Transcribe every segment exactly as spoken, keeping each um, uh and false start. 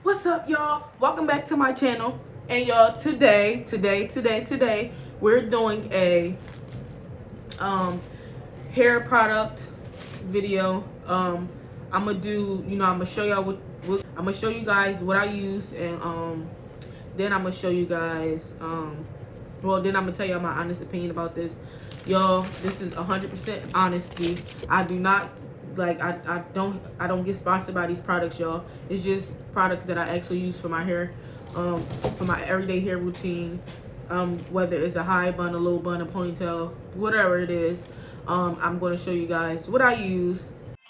What's up, y'all? Welcome back to my channel. And y'all, today, today, today, today, we're doing a um hair product video. Um, I'm gonna do, you know, I'm gonna show y'all what, what I'm gonna show you guys what I use, and um, then I'm gonna show you guys um, well, then I'm gonna tell y'all my honest opinion about this, y'all. This is one hundred percent honesty. I do not like I, I don't I don't get sponsored by these products, y'all. It's just products that I actually use for my hair, um, for my everyday hair routine. Um, whether it's a high bun, a low bun, a ponytail, whatever it is. Um, I'm going to show you guys what I use.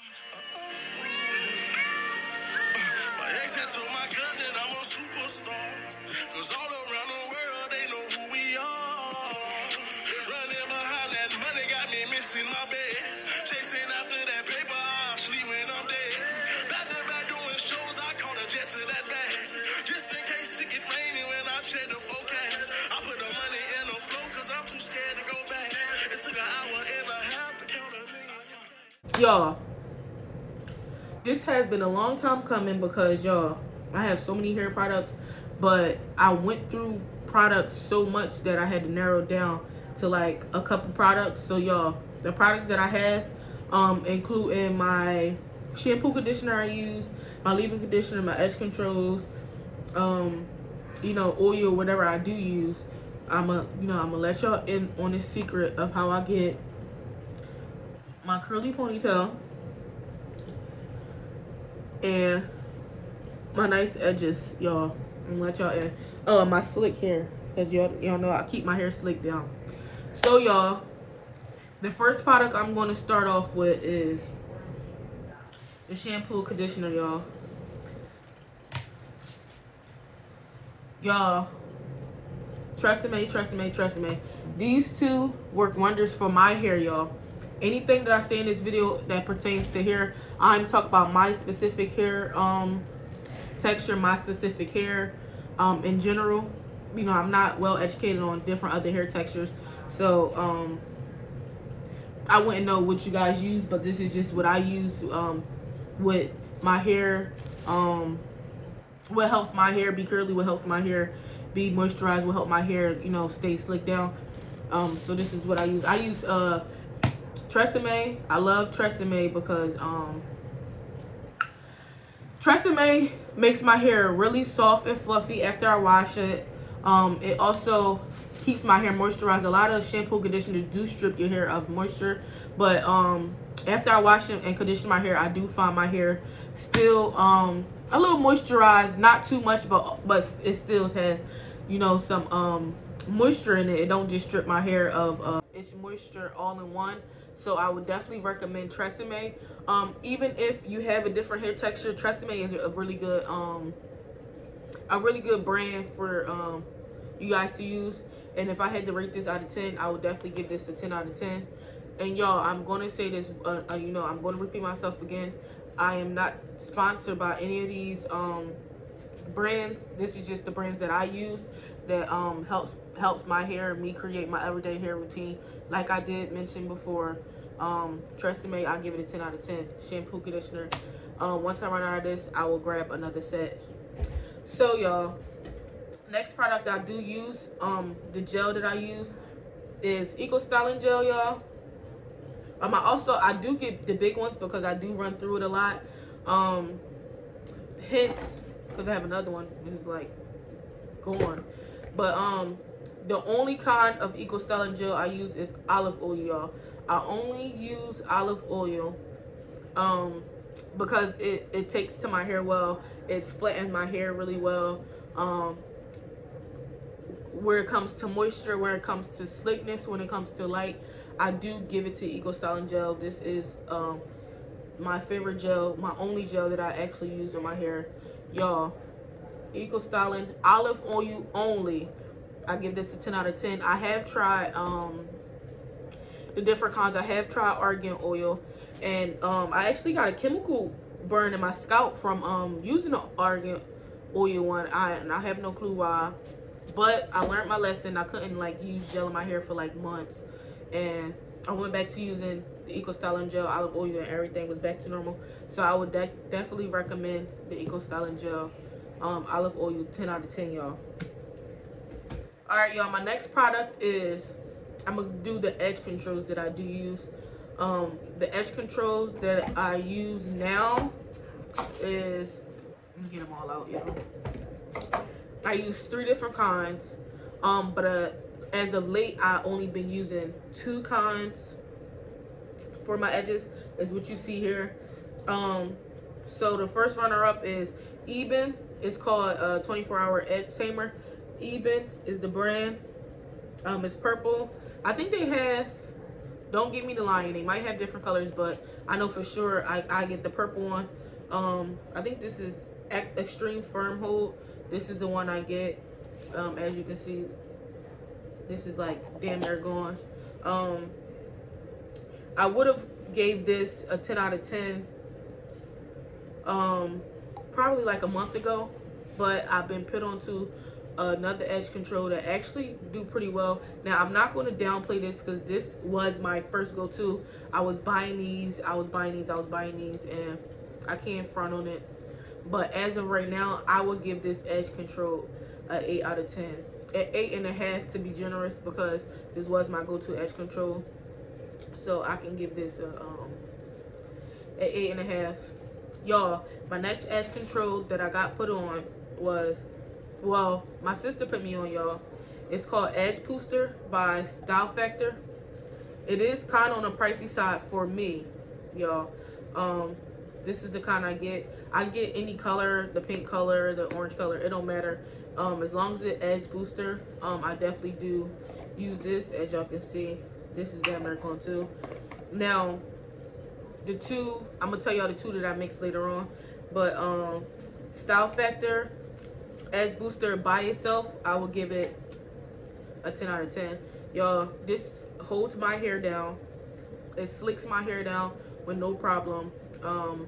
Y'all, this has been a long time coming because, y'all, I have so many hair products, but I went through products so much that I had to narrow down to like a couple products. So y'all, the products that I have um include in my shampoo, conditioner I use, my leave-in conditioner, my edge controls, um you know, oil, whatever I do use. I'm a you know I'm gonna let y'all in on the secret of how I get my curly ponytail and my nice edges, y'all. I'm gonna let y'all in. Oh, and my slick hair, because y'all y'all know I keep my hair slicked down. So y'all, the first product I'm going to start off with is the shampoo conditioner, y'all. Y'all, Tresemme, Tresemme, Tresemme. These two work wonders for my hair, y'all. Anything that I say in this video that pertains to hair, I'm talking about my specific hair um, texture, my specific hair um, in general. You know, I'm not well educated on different other hair textures, so um, I wouldn't know what you guys use, but this is just what I use um, with my hair. Um, what helps my hair be curly, what helps my hair be moisturized, what help my hair, you know, stay slicked down. Um, so this is what I use. I use uh, Tresemme. I love Tresemme because um, Tresemme makes my hair really soft and fluffy after I wash it. Um, it also keeps my hair moisturized. A lot of shampoo conditioners do strip your hair of moisture, but um, after I wash it and condition my hair, I do find my hair still um, a little moisturized, not too much, but but it still has, you know, some um, moisture in it. It don't just strip my hair of uh, its moisture all in one. So I would definitely recommend Tresemme. Um, even if you have a different hair texture, Tresemme is a really good um, a really good brand for um, you guys to use. And if I had to rate this out of ten, I would definitely give this a ten out of ten. And y'all, I'm going to say this, uh, uh, you know, I'm going to repeat myself again. I am not sponsored by any of these um, brands. This is just the brands that I use that um, helps helps my hair, me create my everyday hair routine. Like I did mention before, um, Tresemme, I'll give it a ten out of ten. Shampoo, conditioner. Um, once I run out of this, I will grab another set. So y'all, next product I do use, um, the gel that I use is Eco Styling Gel, y'all. Um, I also, I do get the big ones because I do run through it a lot. Um, hence, because I have another one, it's like gone. But um, the only kind of Eco Styling Gel I use is olive oil, y'all. I only use olive oil um, because it, it takes to my hair well. It's flattens my hair really well. Um, where it comes to moisture, where it comes to slickness, when it comes to light, I do give it to Eco Styling Gel. This is um, my favorite gel, my only gel that I actually use on my hair. Y'all, Eco Styling, olive oil only. I give this a ten out of ten. I have tried um, the different kinds. I have tried argan oil, and um, I actually got a chemical burn in my scalp from um, using the argan oil one. I, and I have no clue why, but I learned my lesson. I couldn't like use gel in my hair for like months, and I went back to using the Eco Styling Gel, olive oil, and everything was back to normal. So I would de definitely recommend the Eco Styling Gel. um, olive oil. ten out of ten, y'all. All right, y'all, my next product is, I'm gonna do the edge controls that I do use. Um, the edge controls that I use now is, let me get them all out, y'all. I use three different kinds, um, but uh, as of late, I only been using two kinds for my edges, is what you see here. Um, so the first runner-up is Ebin. It's called a twenty-four hour Edge Tamer. Ebin is the brand. Um, it's purple. I think they have, don't get me the line, they might have different colors, but I know for sure I, I get the purple one. Um, I think this is Extreme Firm Hold. This is the one I get. Um, as you can see, this is like damn near gone. Um, I would have gave this a ten out of ten um, probably like a month ago, but I've been put onto another edge control that actually do pretty well. Now, I'm not going to downplay this because this was my first go-to. I was buying these, I was buying these, I was buying these, and I can't front on it. But as of right now, I would give this edge control an eight out of ten. At eight and a half to be generous, because this was my go-to edge control. So I can give this a um an eight and a half. Y'all, my next edge control that I got put on was, well, my sister put me on, y'all. It's called Edge Booster by Style Factor. It is kind of on the pricey side for me, y'all. Um, this is the kind I get. I get any color, the pink color, the orange color, it don't matter. Um, as long as it's Edge Booster, um, I definitely do use this. As y'all can see, this is damn near gone too. Now, the two, I'm gonna tell y'all the two that I mix later on, but um, Style Factor Edge Booster by itself, I will give it a ten out of ten. Y'all, this holds my hair down. It slicks my hair down with no problem. Um,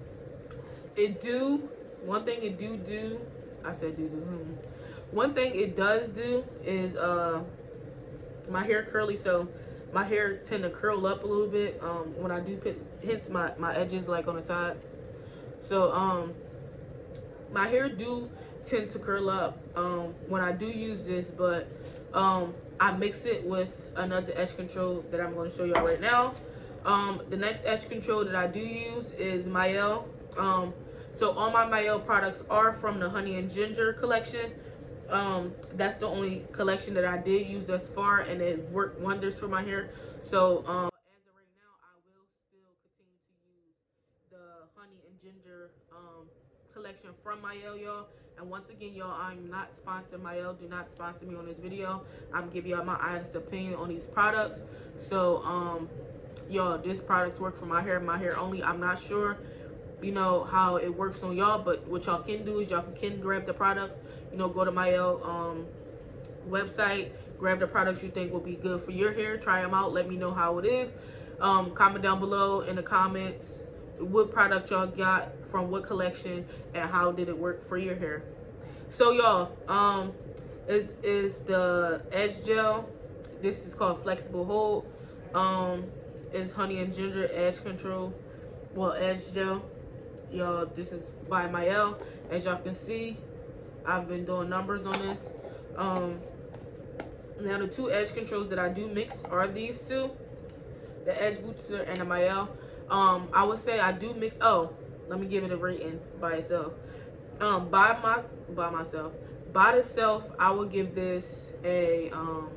it do, one thing it do do, I said do do, hmm. One thing it does do is, uh, my hair curly, so my hair tend to curl up a little bit um, when I do put, hence my, my edges like on the side. So, um, my hair do tend to curl up um, when I do use this, but um, I mix it with another edge control that I'm going to show y'all right now. Um, the next edge control that I do use is Mielle. Um, so all my Mielle products are from the Honey and Ginger collection. Um, that's the only collection that I did use thus far, and it worked wonders for my hair. So um, as of right now, I will still continue to use the Honey and Ginger um, collection from Mielle, y'all. And once again, y'all, I'm not sponsored. Mielle, do not sponsor me on this video. I'm giving y'all my honest opinion on these products. So um, y'all, this products work for my hair, my hair only. I'm not sure, you know, how it works on y'all, but what y'all can do is y'all can grab the products, you know, go to Mielle um website, grab the products you think will be good for your hair, try them out, let me know how it is. Um comment down below in the comments what product y'all got from what collection and how did it work for your hair. So y'all, um is is the edge gel. This is called Flexible Hold. Um is Honey and Ginger edge control, well, edge gel. Y'all, this is by Mielle. As y'all can see, I've been doing numbers on this. Um, now, the two edge controls that I do mix are these two, the Edge Booster and the Mielle. Um, I would say I do mix. Oh, let me give it a rating by itself. Um, by my by myself, by itself, I would give this a um,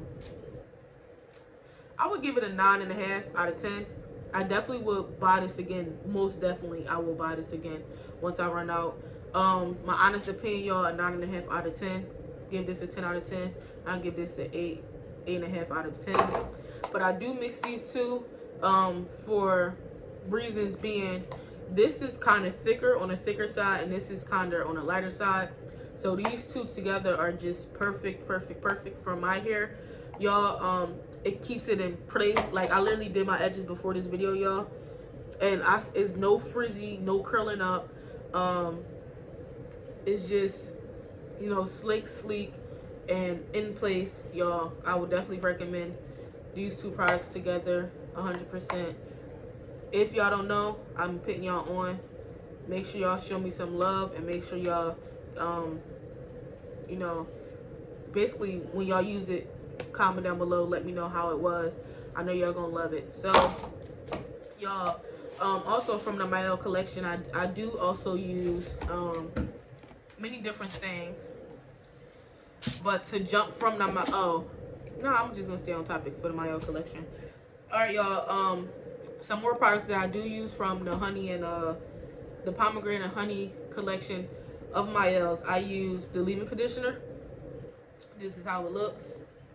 I would give it a nine and a half out of ten. I definitely would buy this again. Most definitely, I will buy this again once I run out. Um, my honest opinion, y'all, a nine and a half out of ten. Give this a ten out of ten. I'll give this an eight, eight and a half out of ten. But I do mix these two um, for reasons being, this is kind of thicker on the thicker side, and this is kind of on the lighter side. So these two together are just perfect, perfect, perfect for my hair, y'all. Um, it keeps it in place. Like, I literally did my edges before this video, y'all, and I it's no frizzy, no curling up. Um, it's just, you know, slick, sleek, and in place, y'all. I would definitely recommend these two products together one hundred percent. If y'all don't know, I'm putting y'all on. Make sure y'all show me some love, and make sure y'all um you know, basically when y'all use it, comment down below, let me know how it was. I know y'all gonna love it. So y'all, um also from the Mielle collection, i i do also use um many different things. But to jump from the oh no I'm just gonna stay on topic for the Mielle collection. All right, y'all, um some more products that I do use from the honey and uh the pomegranate and honey collection of Mielle's. I use the leave-in conditioner. This is how it looks.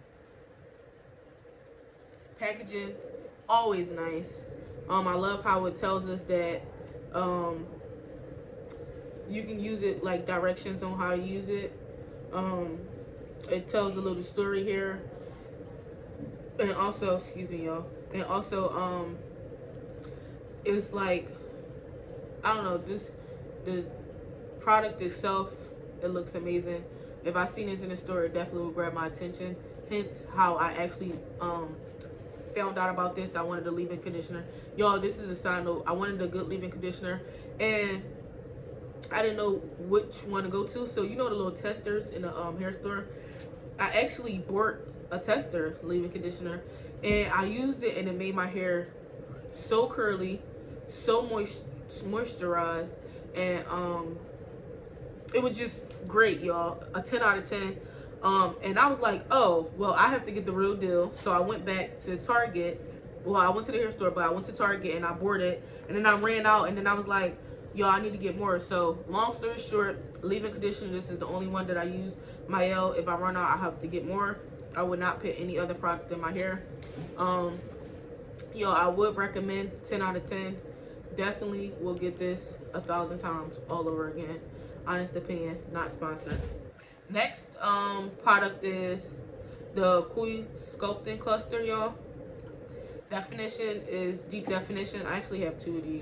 Packaging, always nice. um I love how it tells us that um you can use it, like directions on how to use it. Um it tells a little story here, and also, excuse me y'all, and also um it's like, I don't know, this the product itself, it looks amazing. If I seen this in the store, it definitely would grab my attention. Hence how I actually um found out about this. I wanted a leave-in conditioner. Y'all, this is a side note. I wanted a good leave-in conditioner, and I didn't know which one to go to. So you know the little testers in the um hair store, I actually bought a tester leave-in conditioner, and I used it, and it made my hair so curly, so moist moisturized, and um it was just great, y'all. A ten out of ten. Um and I was like, oh well, I have to get the real deal. So I went back to Target. Well, I went to the hair store, but I went to Target and I bought it, and then I ran out, and then I was like, y'all, I need to get more. So long story short, leave-in conditioner, this is the only one that I use. Mielle, if I run out, I have to get more. I would not put any other product in my hair. um yo I would recommend ten out of ten. Definitely will get this a thousand times all over again. Honest opinion, not sponsored. Next um product is the Koi Sculpting Cluster, y'all. Definition is deep definition. I actually have two of these.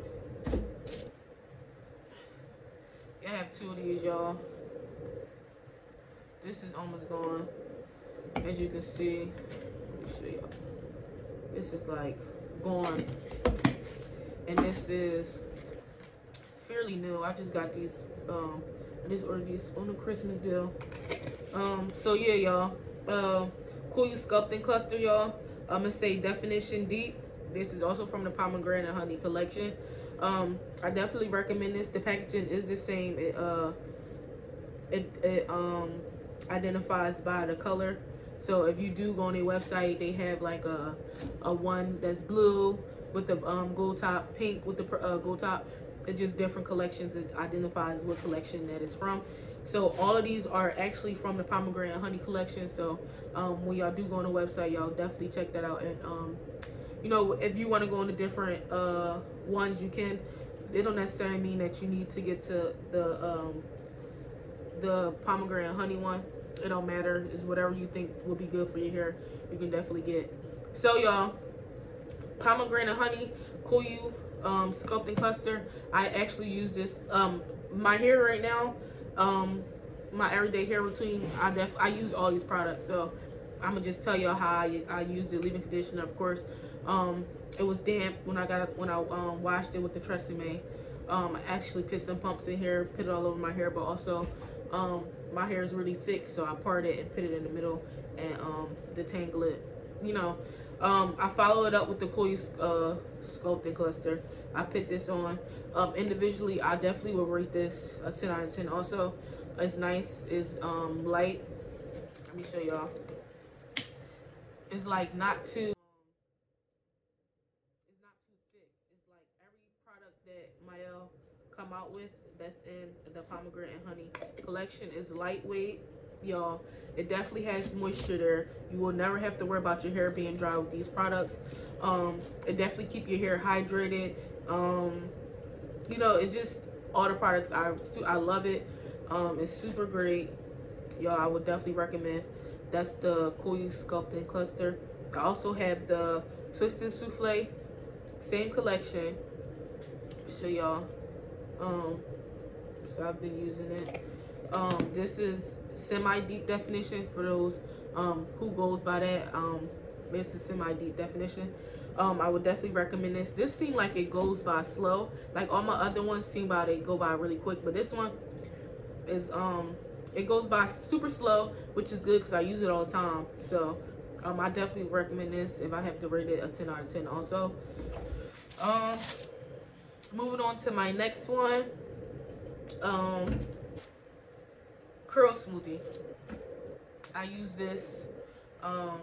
I have two of these, y'all. This is almost gone, as you can see. Let me show y'all. This is like gone, and this is fairly new. I just got these. Um, I just ordered these on the Christmas deal. Um, so yeah, y'all. Uh, Koi Sculpting Cluster, y'all. I'm gonna say definition deep. This is also from the pomegranate and honey collection. Um, I definitely recommend this. The packaging is the same. It uh, it it um identifies by the color. So if you do go on their website, they have like a a one that's blue with the um gold top, pink with the uh, gold top. It's just different collections. It identifies what collection that is from. So all of these are actually from the pomegranate and honey collection. So um, when y'all do go on the website, y'all definitely check that out. And um, you know, if you want to go into different uh, ones, you can. They don't necessarily mean that you need to get to the um, the pomegranate and honey one. It don't matter. It's whatever you think will be good for your hair. You can definitely get. So y'all, pomegranate and honey, Koi um, Sculpting Cluster. I actually use this. Um, my hair right now. Um, my everyday hair routine, I def I use all these products, so I'm gonna just tell y'all how I, I use the leave-in conditioner. Of course, um, it was damp when I got when I um, washed it with the Tresemme. Um, I actually put some pumps in here, put it all over my hair, but also um, my hair is really thick, so I part it and put it in the middle and um, detangle it. You know, um, I follow it up with the Koi uh, Sculpting Cluster. I put this on. Um, individually, I definitely will rate this a ten out of ten. Also, it's nice. It's um, light. Let me show y'all. It's like not too. It's not too thick. It's like every product that Mielle come out with that's in the pomegranate and honey collection is lightweight, y'all. It definitely has moisture there. You will never have to worry about your hair being dry with these products. Um, it definitely keep your hair hydrated. Um, you know, it's just all the products. I I love it. Um, it's super great, y'all. I would definitely recommend. That's the Koi Sculpting Cluster. I also have the Twist and Souffle, same collection. Show y'all. Um, so I've been using it. Um, this is semi-deep definition for those um who goes by that. Um, it's a semi-deep definition. Um, I would definitely recommend this. This seemed like it goes by slow. Like all my other ones seem by they go by really quick, but this one, is um it goes by super slow, which is good because I use it all the time. So um I definitely recommend this if I have to rate it a ten out of ten also. Um moving on to my next one. Um curl smoothie. I use this. um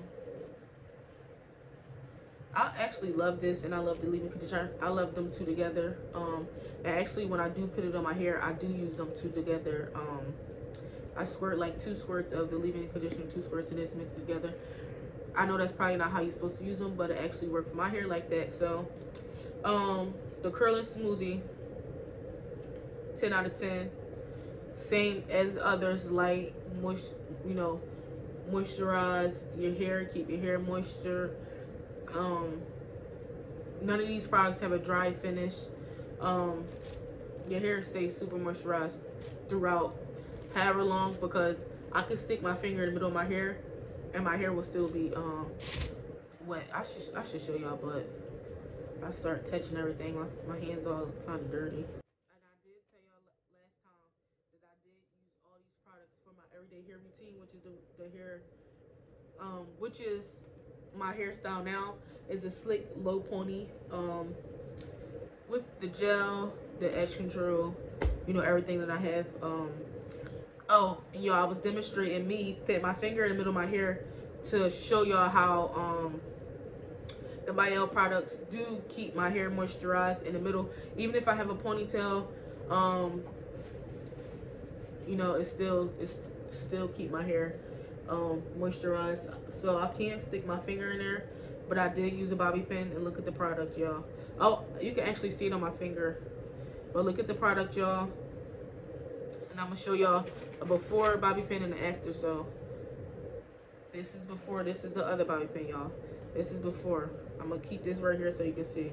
I actually love this, and I love the leave-in conditioner. I love them two together. Um, and actually, when I do put it on my hair, I do use them two together. Um, I squirt like two squirts of the leave-in conditioner, two squirts of this mixed together. I know that's probably not how you're supposed to use them, but it actually worked for my hair like that. So, um, the curling smoothie, ten out of ten. Same as others, light, moist, you know, moisturize your hair, keep your hair moisture. Um, none of these products have a dry finish. Um, your hair stays super moisturized throughout however long, because I can stick my finger in the middle of my hair and my hair will still be um, wet. I should I should show y'all, but I start touching everything. My, my hands all kind of dirty. And I did tell y'all last time that I did use all these products for my everyday hair routine, which is the, the hair, um, which is my hairstyle now is a slick low pony, um with the gel, the edge control, you know, everything that I have. Um oh, and y'all, I was demonstrating me putting my finger in the middle of my hair to show y'all how um the Mielle products do keep my hair moisturized in the middle. Even if I have a ponytail, um you know, it's still it's still keep my hair um moisturized. So I can't stick my finger in there, but I did use a bobby pin. And look at the product, y'all. Oh, you can actually see it on my finger, but look at the product, y'all. And I'm gonna show y'all a before bobby pin and an after. So this is before, this is the other bobby pin, y'all. This is before. I'm gonna keep this right here so you can see.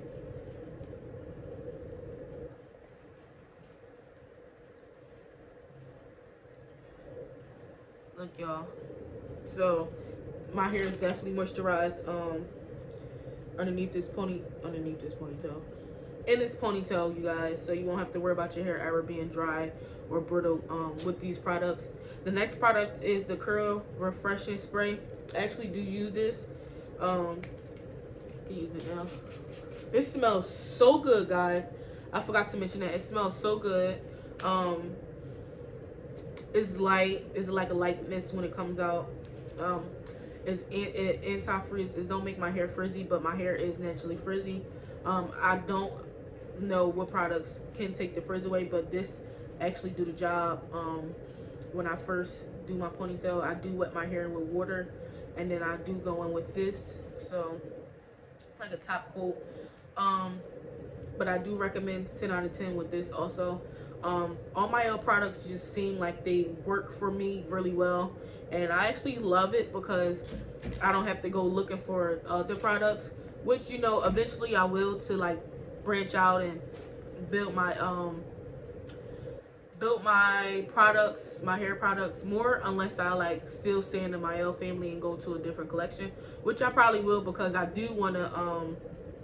Look, y'all. So my hair is definitely moisturized um underneath this pony underneath this ponytail in this ponytail, you guys, so you won't have to worry about your hair ever being dry or brittle um with these products. The next product is the Curl Refreshing Spray. I actually do use this. um I can use it now. It smells so good, guys. I forgot to mention that it smells so good. um it's light, it's like a light mist when it comes out. um It's it, anti-frizz. It don't make my hair frizzy, but my hair is naturally frizzy. Um, I don't know what products can take the frizz away, but this actually do the job. Um, when I first do my ponytail, I do wet my hair with water, and then I do go in with this, so like a top coat. Um, but I do recommend ten out of ten with this also. Um, all my other products just seem like they work for me really well, and I actually love it because I don't have to go looking for other products, which, you know, eventually I will, to like branch out and build my um build my products, my hair products more, unless I like still stay in the Mielle family and go to a different collection, which I probably will, because I do want to um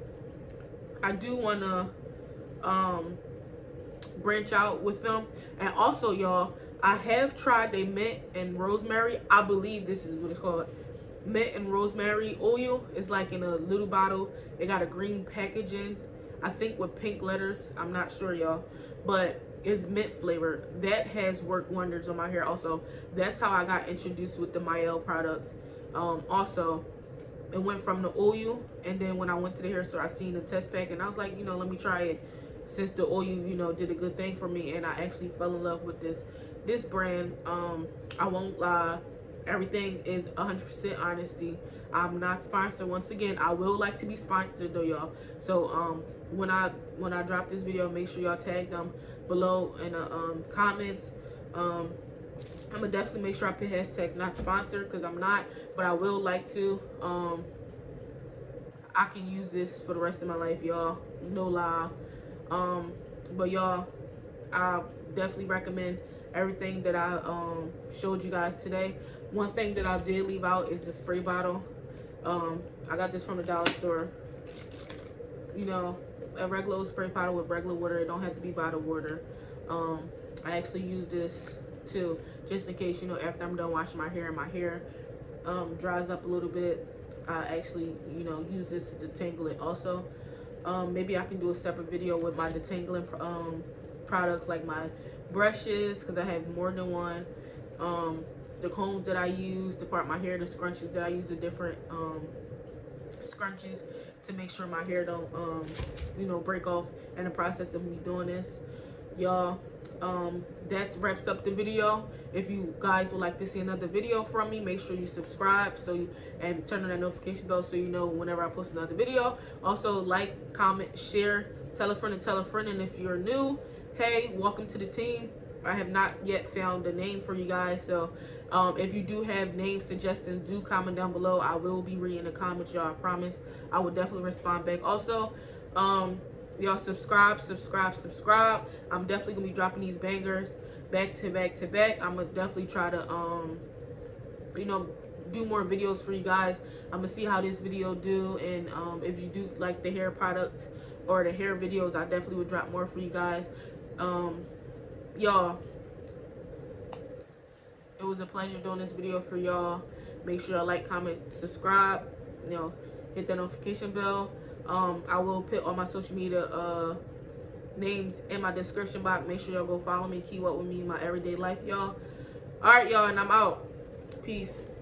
I do want to um branch out with them. And also, y'all, I have tried the mint and rosemary. I believe this is what it's called, mint and rosemary oil. It's like in a little bottle. It got a green packaging, I think with pink letters. I'm not sure, y'all, but it's mint flavor. That has worked wonders on my hair also. That's how I got introduced with the Mielle products. Um also, it went from the oil, and then when I went to the hair store, I seen the test pack, and I was like, you know, let me try it, since the oil, you know, did a good thing for me. And I actually fell in love with this this brand. um I won't lie, everything is one hundred percent honesty. I'm not sponsored. Once again, I will like to be sponsored though, y'all. So um when I when I drop this video, make sure y'all tag them below in the um comments. um I'm gonna definitely make sure I put hashtag not sponsored, because I'm not, but I will like to. um I can use this for the rest of my life, y'all, no lie. Um but y'all, I definitely recommend everything that I um showed you guys today. One thing that I did leave out is the spray bottle. um I got this from the dollar store. You know, a regular spray bottle with regular water. It don't have to be bottled water. um I actually use this too, just in case, you know, after I'm done washing my hair and my hair um, dries up a little bit, I actually, you know, use this to detangle it also. Um, maybe I can do a separate video with my detangling um, products, like my brushes, because I have more than one. Um, the combs that I use to part my hair, the scrunchies that I use, the different um, scrunchies to make sure my hair don't, um, you know, break off in the process of me doing this. Y'all, um, that wraps up the video. If you guys would like to see another video from me, make sure you subscribe so you, and turn on that notification bell so you know whenever I post another video. Also, like, comment, share, tell a friend and tell a friend. And if you're new, hey, welcome to the team. I have not yet found a name for you guys, so um, if you do have name suggestions, do comment down below. I will be reading the comments, y'all. I promise. I will definitely respond back. Also, um, y'all subscribe, subscribe, subscribe. I'm definitely gonna be dropping these bangers back to back to back. I'm gonna definitely try to, um, you know, do more videos for you guys. I'm gonna see how this video do, and um, if you do like the hair products or the hair videos, I definitely would drop more for you guys. Um, y'all, it was a pleasure doing this video for y'all. Make sure y'all like, comment, subscribe, you know, hit that notification bell. um I will put all my social media uh names in my description box. Make sure y'all go follow me, keep up with me in my everyday life, y'all. All right, y'all, and I'm out. Peace.